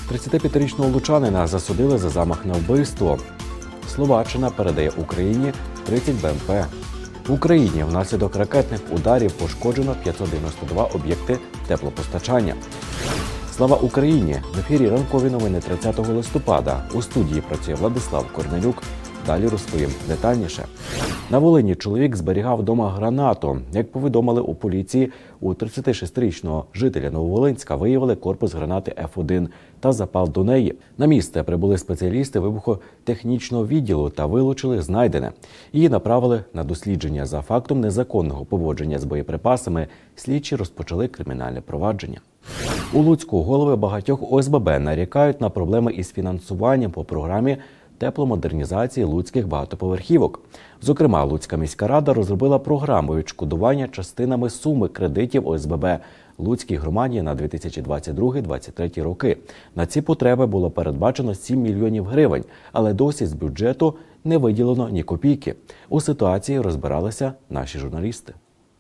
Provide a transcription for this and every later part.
35-річного лучанина засудили за замах на вбивство. Словаччина передає Україні 30 БМП. В Україні внаслідок ракетних ударів пошкоджено 592 об'єкти теплопостачання. Слава Україні! В ефірі ранкові новини 30 листопада. У студії працює Владислав Корнелюк. Далі розповім детальніше. На Волині чоловік зберігав вдома гранату. Як повідомили у поліції, у 36-річного жителя Нововолинська виявили корпус гранати F1 та запал до неї. На місце прибули спеціалісти вибухотехнічного відділу та вилучили знайдене. Її направили на дослідження. За фактом незаконного поводження з боєприпасами слідчі розпочали кримінальне провадження. У Луцьку голови багатьох ОСББ нарікають на проблеми із фінансуванням по програмі тепломодернізації луцьких багатоповерхівок. Зокрема, Луцька міська рада розробила програму відшкодування частинами суми кредитів ОСББ Луцькій громаді на 2022-2023 роки. На ці потреби було передбачено 7 мільйонів гривень, але досі з бюджету не виділено ні копійки. У ситуації розбиралися наші журналісти.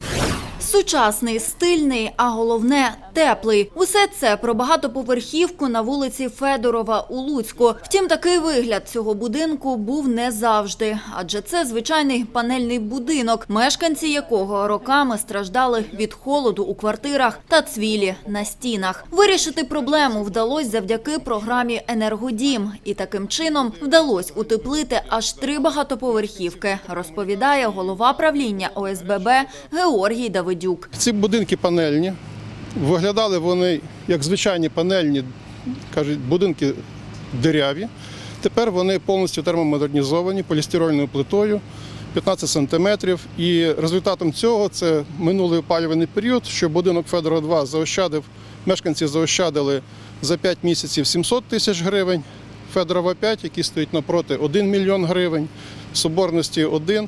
Сучасний, стильний, а головне – теплий. Усе це про багатоповерхівку на вулиці Федорова у Луцьку. Втім, такий вигляд цього будинку був не завжди. Адже це звичайний панельний будинок, мешканці якого роками страждали від холоду у квартирах та цвілі на стінах. Вирішити проблему вдалося завдяки програмі «Енергодім». І таким чином вдалося утеплити аж 3 багатоповерхівки, розповідає голова правління ОСББ Георгій Давидюк. Ці будинки панельні, виглядали вони як звичайні панельні, кажуть, будинки диряві. Тепер вони повністю термомодернізовані полістирольною плитою, 15 сантиметрів. І результатом цього це минулий опалювальний період, що будинок Федорова 2 заощадив, мешканці заощадили за 5 місяців 700 тисяч гривень, Федорова 5, який стоїть напроти, 1 мільйон гривень, Соборності 1,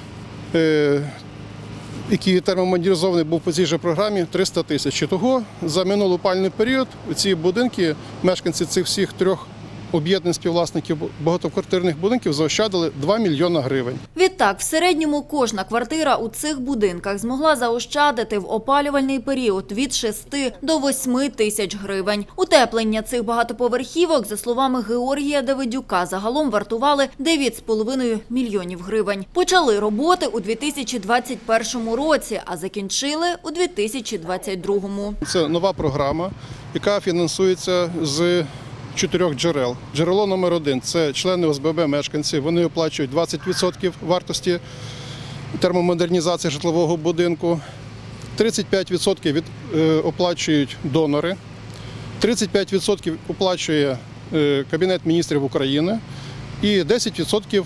який термомодернізований був по цій же програмі, 300 тисяч. Того за минулий опалювальний період ці будинки, мешканці цих всіх 3 об'єднань співвласників багатоквартирних будинків заощадили 2 мільйона гривень. Відтак, в середньому кожна квартира у цих будинках змогла заощадити в опалювальний період від 6 до 8 тисяч гривень. Утеплення цих багатоповерхівок, за словами Георгія Давидюка, загалом вартували 9,5 мільйонів гривень. Почали роботи у 2021 році, а закінчили у 2022. Це нова програма, яка фінансується з 4 джерел. Джерело номер 1 – це члени ОСББ, мешканці. Вони оплачують 20% вартості термомодернізації житлового будинку, 35% оплачують донори, 35% оплачує Кабінет міністрів України і 10%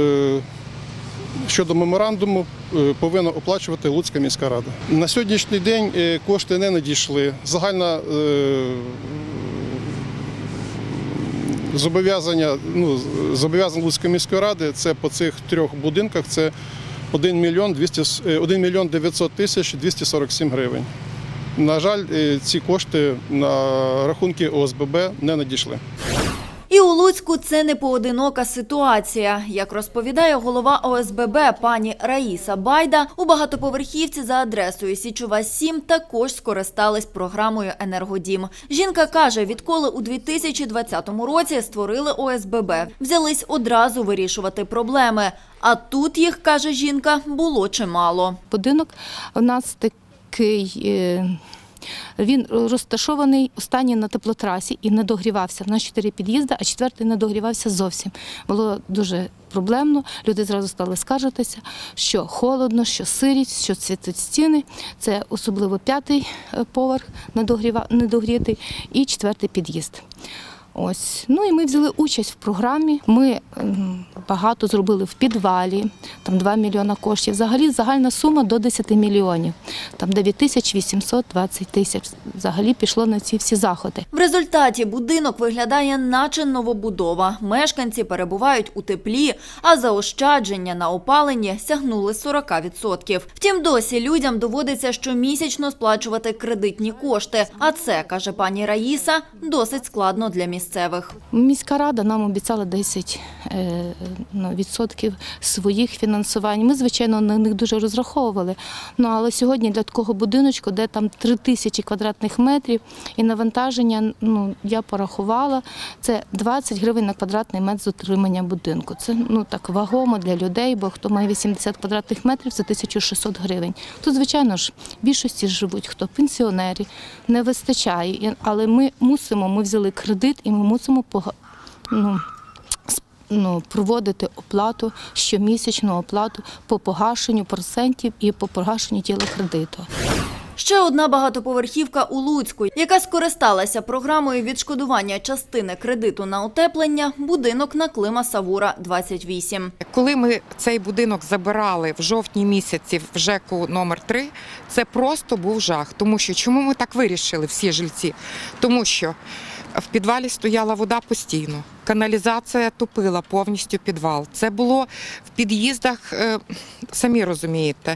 щодо меморандуму повинна оплачувати Луцька міська рада. На сьогоднішній день кошти не надійшли. Загальна зобов'язання Луцької міської ради це по цих 3 будинках це 1 мільйон 900 тисяч 247 гривень. На жаль, ці кошти на рахунки ОСББ не надійшли. І у Луцьку це не поодинока ситуація. Як розповідає голова ОСББ пані Раїса Байда, у багатоповерхівці за адресою Січова, 7 також скористались програмою «Енергодім». Жінка каже, відколи у 2020 році створили ОСББ, взялись одразу вирішувати проблеми. А тут їх, каже жінка, було чимало. Будинок у нас такий... Він розташований останній на теплотрасі і не догрівався. У нас 4 під'їзди, а 4-й не догрівався зовсім. Було дуже проблемно. Люди зразу стали скаржитися, що холодно, що сирість, що цвітуть стіни. Це особливо 5-й поверх недогрітий і 4-й під'їзд. Ось. Ну і ми взяли участь в програмі. Ми багато зробили в підвалі, там 2 мільйона коштів. Взагалі загальна сума до 10 мільйонів. Там 9820 тисяч. Взагалі пішло на ці всі заходи. В результаті будинок виглядає наче новобудова. Мешканці перебувають у теплі, а заощадження на опаленні сягнули 40%. Втім, досі людям доводиться щомісячно сплачувати кредитні кошти. А це, каже пані Раїса, досить складно для місцевих. місцевих. Міська рада нам обіцяла 10% своїх фінансувань. Ми, звичайно, на них дуже розраховували. Але сьогодні для такого будиночку, де там 3000 квадратних метрів і навантаження, я порахувала, це 20 гривень на квадратний метр з утримання будинку. Це так вагомо для людей, бо хто має 80 квадратних метрів, це 1600 гривень. Тут, звичайно ж, в більшості живуть, хто пенсіонери, не вистачає. Але ми взяли кредит і ми мусимо проводити оплату, щомісячну оплату по погашенню процентів і по погашенню тіла кредиту. Ще одна багатоповерхівка у Луцьку, яка скористалася програмою відшкодування частини кредиту на утеплення – будинок на Клима Савура, 28. Коли ми цей будинок забирали в жовтні місяці в ЖЕКу номер 3, це просто був жах. Тому що, чому ми так вирішили, всі жильці? Тому що в підвалі стояла вода постійно, каналізація топила повністю підвал. Це було в під'їздах, самі розумієте,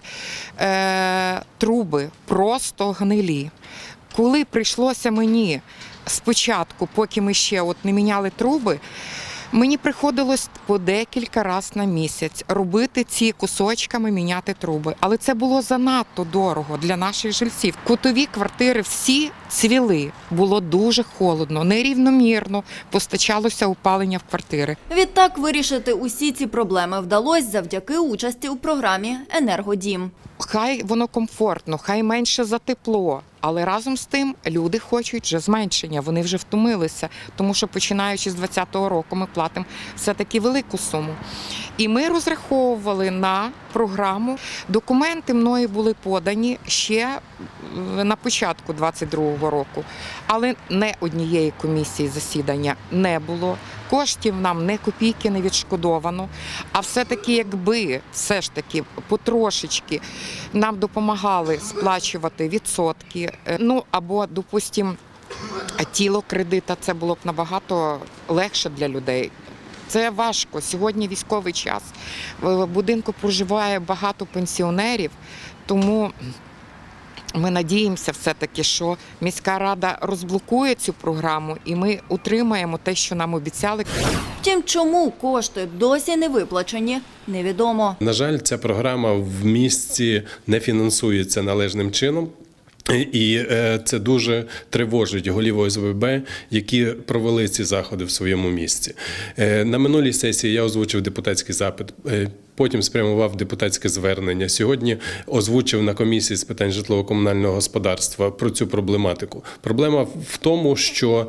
труби просто гнилі. Коли прийшлося мені спочатку, поки ми ще не міняли труби, мені приходилось по декілька разів на місяць робити ці кусочками, міняти труби. Але це було занадто дорого для наших жильців. Кутові квартири всі цвіли. Було дуже холодно, нерівномірно постачалося опалення в квартири. Відтак вирішити усі ці проблеми вдалося завдяки участі у програмі «Енергодім». Хай воно комфортно, хай менше за тепло. Але разом з тим люди хочуть вже зменшення, вони вже втомилися, тому що починаючи з 2020 року ми платимо все-таки велику суму. І ми розраховували на програму. Документи мною були подані ще на початку 2022 року, але не однієї комісії засідання не було. Коштів нам не копійки не відшкодовано, а все-таки якби все ж таки потрошечки нам допомагали сплачувати відсотки, або, допустимо, тіло кредита, це було б набагато легше для людей. Це важко. Сьогодні військовий час. В будинку проживає багато пенсіонерів, тому ми надіємося все-таки, що міська рада розблокує цю програму і ми утримаємо те, що нам обіцяли. Втім, чому кошти досі не виплачені, невідомо. На жаль, ця програма в місті не фінансується належним чином. І це дуже тривожить голів ОСББ, які провели ці заходи в своєму місті. На минулій сесії я озвучив депутатський запит, потім спрямував депутатське звернення. Сьогодні озвучив на комісії з питань житлово-комунального господарства про цю проблематику. Проблема в тому, що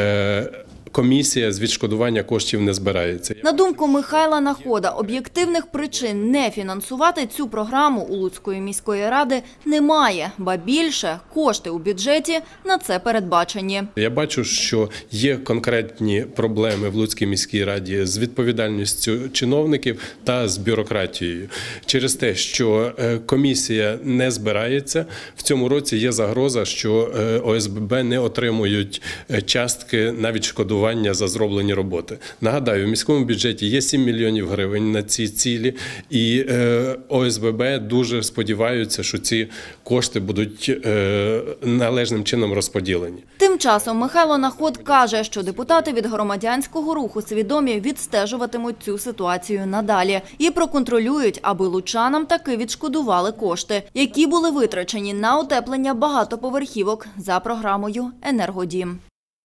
комісія з відшкодування коштів не збирається. На думку Михайла Находа, об'єктивних причин не фінансувати цю програму у Луцької міської ради немає, ба більше, кошти у бюджеті на це передбачені. Я бачу, що є конкретні проблеми в Луцькій міській раді з відповідальністю чиновників та з бюрократією. Через те, що комісія не збирається, в цьому році є загроза, що ОСББ не отримують частки на відшкодування за зроблені роботи. Нагадаю, в міському бюджеті є 7 мільйонів гривень на ці цілі, і ОСББ дуже сподіваються, що ці кошти будуть належним чином розподілені. Тим часом Михайло Наход каже, що депутати від громадянського руху свідомі відстежуватимуть цю ситуацію надалі і проконтролюють, аби лучанам таки відшкодували кошти, які були витрачені на утеплення багатоповерхівок за програмою «Енергодім».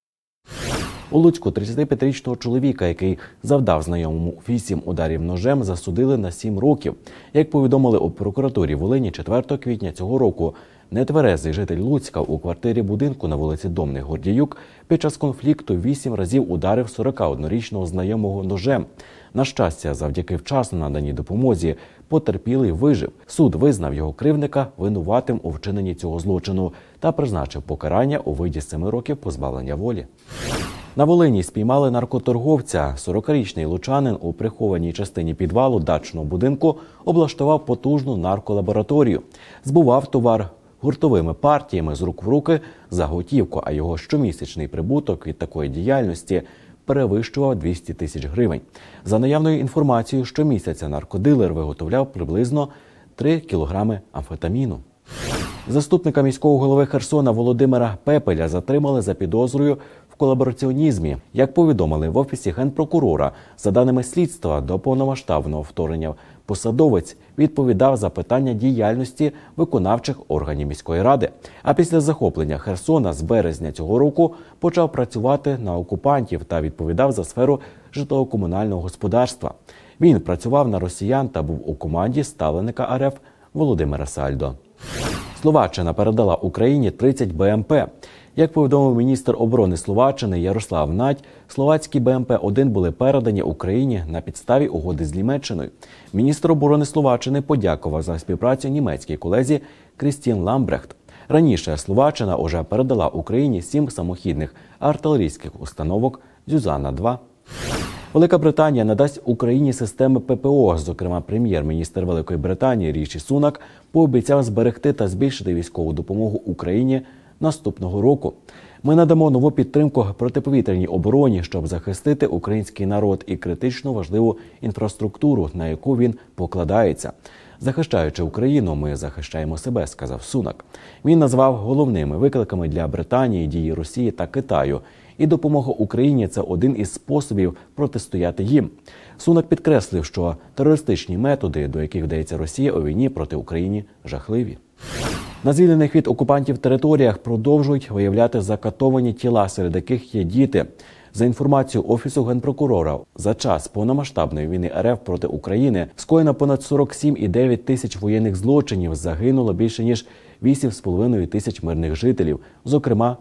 У Луцьку 35-річного чоловіка, який завдав знайомому 8 ударів ножем, засудили на 7 років. Як повідомили у прокуратурі Волині 4 квітня цього року, нетверезий житель Луцька у квартирі будинку на вулиці Домних Гордіюк під час конфлікту 8 разів ударив 41-річного знайомого ножем. На щастя, завдяки вчасно наданій допомозі, потерпілий вижив. Суд визнав його кривдника винуватим у вчиненні цього злочину та призначив покарання у виді 7 років позбавлення волі. На Волині спіймали наркоторговця. 40-річний лучанин у прихованій частині підвалу дачного будинку облаштував потужну нарколабораторію. Збував товар гуртовими партіями з рук в руки за готівку, а його щомісячний прибуток від такої діяльності перевищував 200 тисяч гривень. За наявною інформацією, щомісяця наркодилер виготовляв приблизно 3 кілограми амфетаміну. Заступника міського голови Херсона Володимира Пепеля затримали за підозрою в колабораціонізмі. Як повідомили в Офісі Генпрокурора, за даними слідства, до повномасштабного вторгнення посадовець відповідав за питання діяльності виконавчих органів міської ради. А після захоплення Херсона з березня цього року почав працювати на окупантів та відповідав за сферу житлово-комунального господарства. Він працював на росіян та був у команді ставленика РФ Володимира Сальдо. Словаччина передала Україні 30 БМП. Як повідомив міністр оборони Словаччини Ярослав Надь, словацькі БМП-1 були передані Україні на підставі угоди з Німеччиною. Міністр оборони Словаччини подякував за співпрацю німецькій колезі Крістін Ламбрехт. Раніше Словаччина уже передала Україні 7 самохідних артилерійських установок «Зюзанна-2». Велика Британія надасть Україні системи ППО. Зокрема, прем'єр-міністр Великої Британії Ріші Сунак пообіцяв зберегти та збільшити військову допомогу Україні наступного року. Ми надамо нову підтримку протиповітряній обороні, щоб захистити український народ і критично важливу інфраструктуру, на яку він покладається. Захищаючи Україну, ми захищаємо себе, сказав Сунак. Він назвав головними викликами для Британії дії Росії та Китаю. І допомога Україні – це один із способів протистояти їм. Сунак підкреслив, що терористичні методи, до яких вдається Росія у війні проти України, жахливі. На звільнених від окупантів територіях продовжують виявляти закатовані тіла, серед яких є діти. За інформацією Офісу Генпрокурора, за час повномасштабної війни РФ проти України скоєно понад 47,9 тисяч воєнних злочинів, загинуло більше ніж 8,5 тисяч мирних жителів, зокрема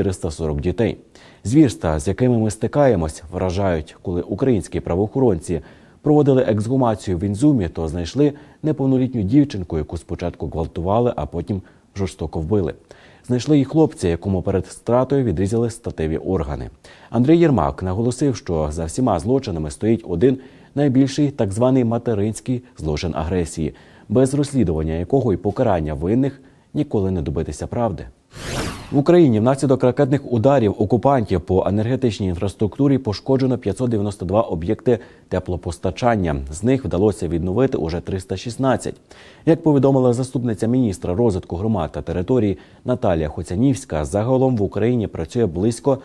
440 дітей. Звірства, з якими ми стикаємось, вражають. Коли українські правоохоронці проводили ексгумацію в Інзумі, то знайшли неповнолітню дівчинку, яку спочатку гвалтували, а потім жорстоко вбили. Знайшли і хлопця, якому перед стратою відрізали статеві органи. Андрій Єрмак наголосив, що за всіма злочинами стоїть один найбільший так званий материнський злочин агресії, без розслідування якого і покарання винних ніколи не добитися правди. В Україні внаслідок ракетних ударів окупантів по енергетичній інфраструктурі пошкоджено 592 об'єкти теплопостачання. З них вдалося відновити уже 316. Як повідомила заступниця міністра розвитку громад та територій Наталія Хоцянівська, загалом в Україні працює близько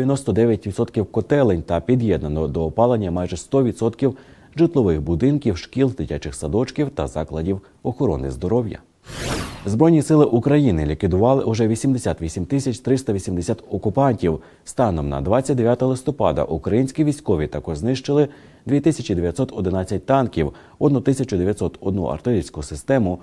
99% котелень та під'єднано до опалення майже 100% житлових будинків, шкіл, дитячих садочків та закладів охорони здоров'я. Збройні сили України ліквідували уже 88 380 окупантів. Станом на 29 листопада українські військові також знищили 2911 танків, 1901 артилерійську систему,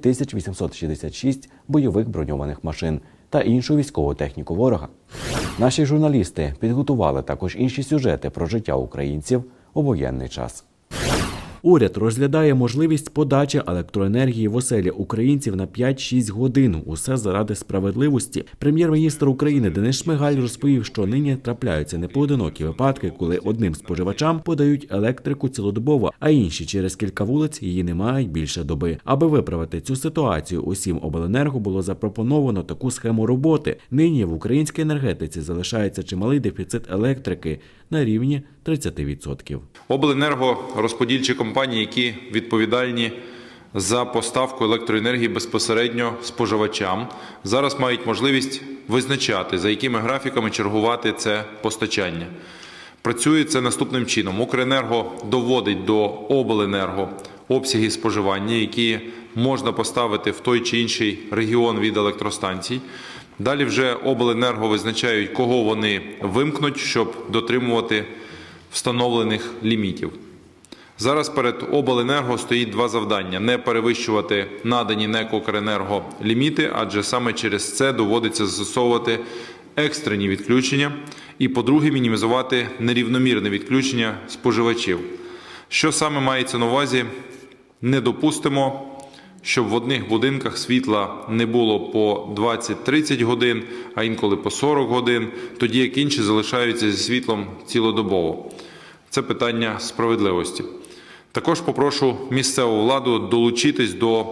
5866 бойових броньованих машин та іншу військову техніку ворога. Наші журналісти підготували також інші сюжети про життя українців у воєнний час. Уряд розглядає можливість подачі електроенергії в оселі українців на 5-6 годин. Усе заради справедливості. Прем'єр-міністр України Денис Шмигаль розповів, що нині трапляються непоодинокі випадки, коли одним споживачам подають електрику цілодобово, а інші через кілька вулиць її не мають більше доби. Аби виправити цю ситуацію, усім обленерго було запропоновано таку схему роботи. Нині в українській енергетиці залишається чималий дефіцит електрики на рівні 30%. Обленерго – розподільчі компанії, які відповідальні за поставку електроенергії безпосередньо споживачам, зараз мають можливість визначати, за якими графіками чергувати це постачання. Працює це наступним чином. Укренерго доводить до обленерго обсяги споживання, які можна поставити в той чи інший регіон від електростанцій. Далі вже обленерго визначають, кого вони вимкнуть, щоб дотримувати встановлених лімітів. Зараз перед обленерго стоїть два завдання – не перевищувати надані НЕК «Укренерго» ліміти, адже саме через це доводиться застосовувати екстрені відключення і, по-друге, мінімізувати нерівномірне відключення споживачів. Що саме мається на увазі? Не допустимо, щоб в одних будинках світла не було по 20-30 годин, а інколи по 40 годин, тоді як інші залишаються зі світлом цілодобово. Це питання справедливості. Також попрошу місцеву владу долучитись до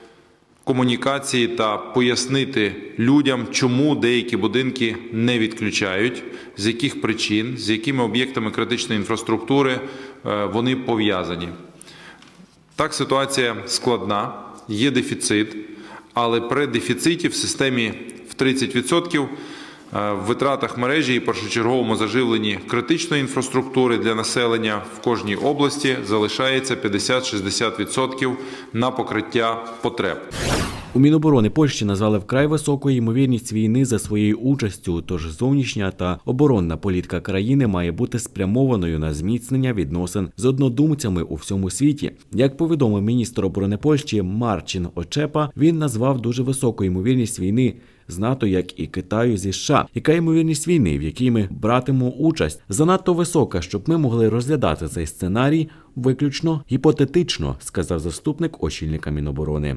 комунікації та пояснити людям, чому деякі будинки не відключають, з яких причин, з якими об'єктами критичної інфраструктури вони пов'язані. Так, ситуація складна, є дефіцит, але при дефіциті в системі в 30%, в витратах мережі і першочерговому заживленні критичної інфраструктури для населення в кожній області залишається 50-60% на покриття потреб. У Міноборони Польщі назвали вкрай високою ймовірність війни за своєю участю, тож зовнішня та оборонна політика країни має бути спрямованою на зміцнення відносин з однодумцями у всьому світі. Як повідомив міністр оборони Польщі Марчин Очепа, він назвав дуже високу ймовірність війни з НАТО, як і Китаю зі США. Яка ймовірність війни, в якій ми братимемо участь? Занадто висока, щоб ми могли розглядати цей сценарій виключно гіпотетично, сказав заступник очільника Міноборони.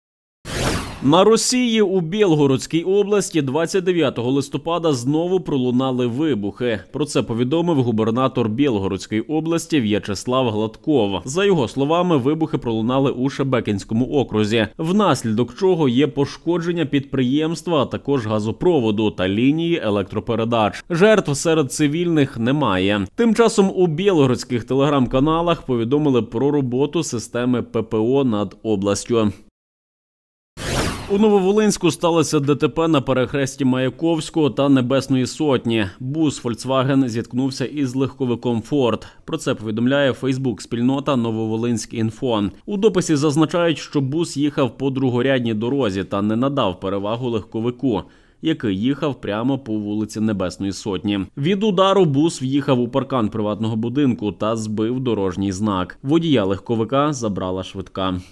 На Росії у Білгородській області 29 листопада знову пролунали вибухи. Про це повідомив губернатор Білгородської області В'ячеслав Гладков. За його словами, вибухи пролунали у Шебекінському окрузі, внаслідок чого є пошкодження підприємства, а також газопроводу та лінії електропередач. Жертв серед цивільних немає. Тим часом у білгородських телеграм-каналах повідомили про роботу системи ППО над областю. У Нововолинську сталося ДТП на перехресті Маяковського та Небесної Сотні. Бус Volkswagen зіткнувся із легковиком Ford. Про це повідомляє Фейсбук-спільнота «Нововолинськ.Інфо». У дописі зазначають, що бус їхав по другорядній дорозі та не надав перевагу легковику, який їхав прямо по вулиці Небесної Сотні. Від удару бус в'їхав у паркан приватного будинку та збив дорожній знак. Водія легковика забрала швидка.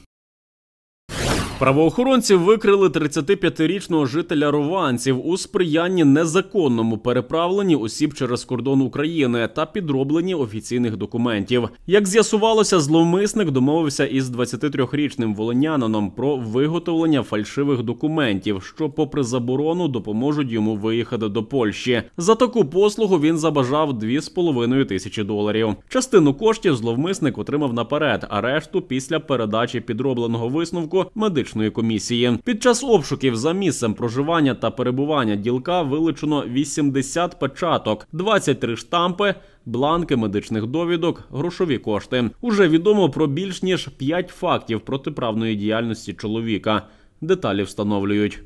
Правоохоронці викрили 35-річного жителя Рованців у сприянні незаконному переправленні осіб через кордон України та підробленні офіційних документів. Як з'ясувалося, зловмисник домовився із 23-річним волинянином про виготовлення фальшивих документів, що попри заборону допоможуть йому виїхати до Польщі. За таку послугу він забажав $2,5 тисячі. Частину коштів зловмисник отримав наперед, а решту після передачі підробленого висновку медичної комісії. Під час обшуків за місцем проживання та перебування ділка вилучено 80 печаток, 23 штампи, бланки медичних довідок, грошові кошти. Уже відомо про більш ніж 5 фактів протиправної діяльності чоловіка. Деталі встановлюють.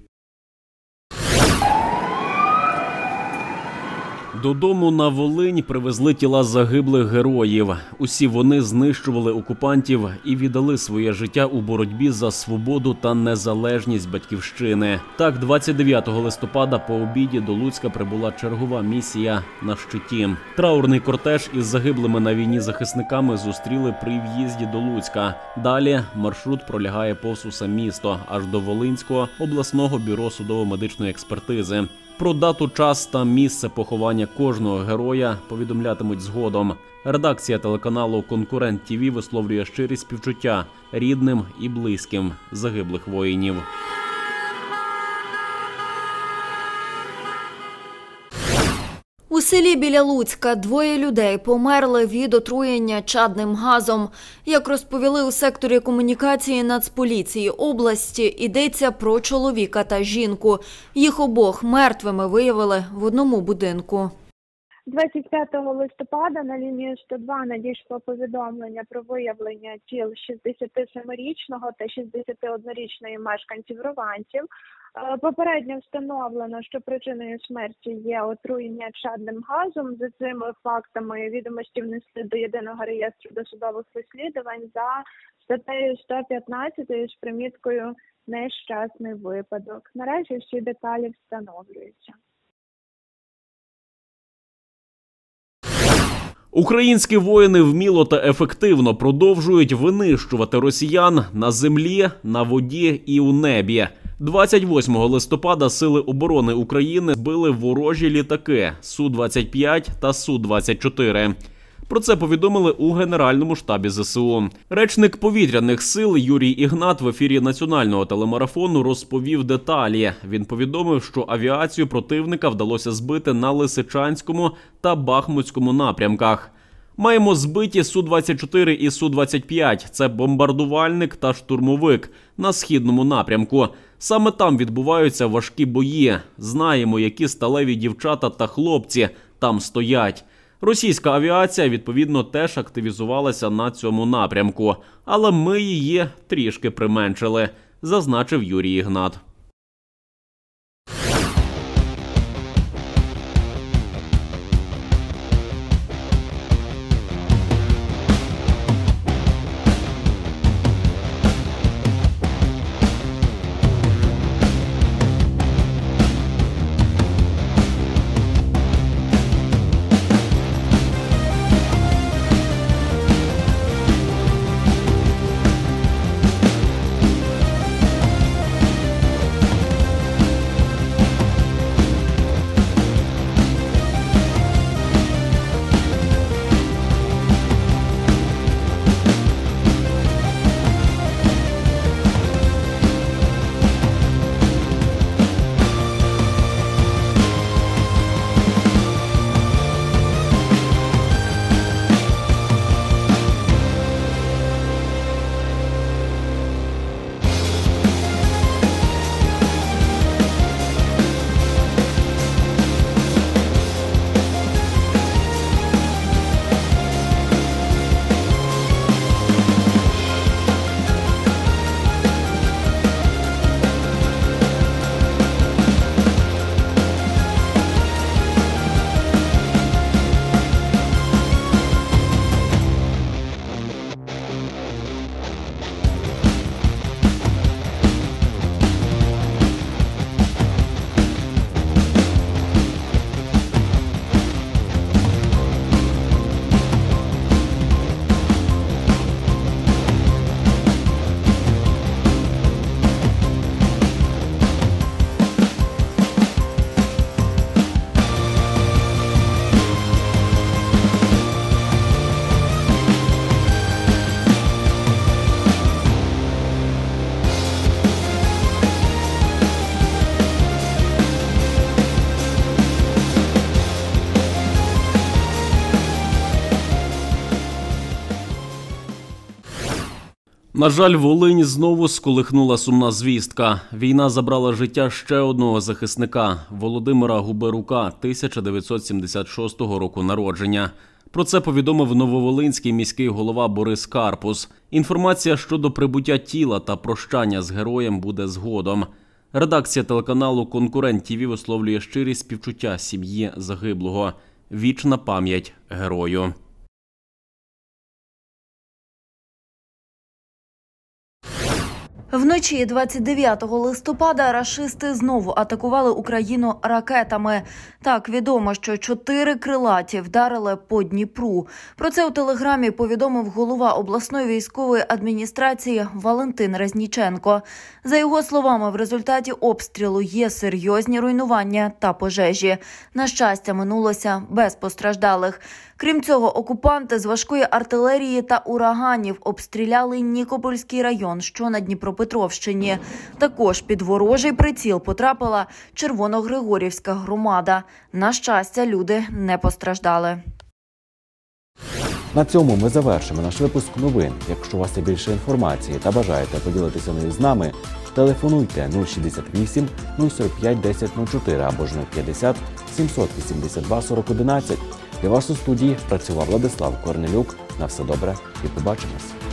Додому на Волинь привезли тіла загиблих героїв. Усі вони знищували окупантів і віддали своє життя у боротьбі за свободу та незалежність Батьківщини. Так, 29 листопада по обіді до Луцька прибула чергова місія на щиті. Траурний кортеж із загиблими на війні захисниками зустріли при в'їзді до Луцька. Далі маршрут пролягає повз усе місто, аж до Волинського обласного бюро судово-медичної експертизи. Про дату, час та місце поховання кожного героя повідомлятимуть згодом. Редакція телеканалу «Конкурент ТІВІ» висловлює щирі співчуття рідним і близьким загиблих воїнів. У селі біля Луцька 2 людей померли від отруєння чадним газом. Як розповіли у секторі комунікації Нацполіції області, йдеться про чоловіка та жінку. Їх обох мертвими виявили в одному будинку. 25 листопада на лінію 102 надійшло повідомлення про виявлення тіл 67-річного та 61-річної мешканців Рованців. Попередньо встановлено, що причиною смерті є отруєння чадним газом. За цими фактами відомості внесли до єдиного реєстру досудових розслідувань за статтею 115 з приміткою «Нещасний випадок». Наразі всі деталі встановлюються. Українські воїни вміло та ефективно продовжують винищувати росіян на землі, на воді і у небі. 28 листопада Сили оборони України збили ворожі літаки Су-25 та Су-24. Про це повідомили у Генеральному штабі ЗСУ. Речник повітряних сил Юрій Ігнат в ефірі національного телемарафону розповів деталі. Він повідомив, що авіацію противника вдалося збити на Лисичанському та Бахмутському напрямках. Маємо збиті Су-24 і Су-25 – це бомбардувальник та штурмовик на східному напрямку. Саме там відбуваються важкі бої. Знаємо, які сталеві дівчата та хлопці там стоять. Російська авіація, відповідно, теж активізувалася на цьому напрямку. Але ми її трішки применшили. зазначив Юрій Ігнат. На жаль, Волинь знову сколихнула сумна звістка. Війна забрала життя ще одного захисника – Володимира Губерука, 1976 року народження. Про це повідомив нововолинський міський голова Борис Карпус. Інформація щодо прибуття тіла та прощання з героєм буде згодом. Редакція телеканалу «Конкурент ТІВІ» висловлює щирі співчуття сім'ї загиблого. Вічна пам'ять герою. Вночі 29 листопада рашисти знову атакували Україну ракетами. Так, відомо, що 4 крилаті вдарили по Дніпру. Про це у телеграмі повідомив голова обласної військової адміністрації Валентин Резніченко. За його словами, в результаті обстрілу є серйозні руйнування та пожежі. На щастя, минулося без постраждалих. Крім цього, окупанти з важкої артилерії та ураганів обстріляли Нікопольський район, що на Дніпропетровщині. Також під ворожий приціл потрапила Червоногригорівська громада. На щастя, люди не постраждали. На цьому ми завершимо наш випуск новин. Якщо у вас є більше інформації та бажаєте поділитися нею з нами, телефонуйте 068 045 1004 або ж 050 782 4011. Для вас у студії працював Владислав Корнелюк. На все добре і побачимось.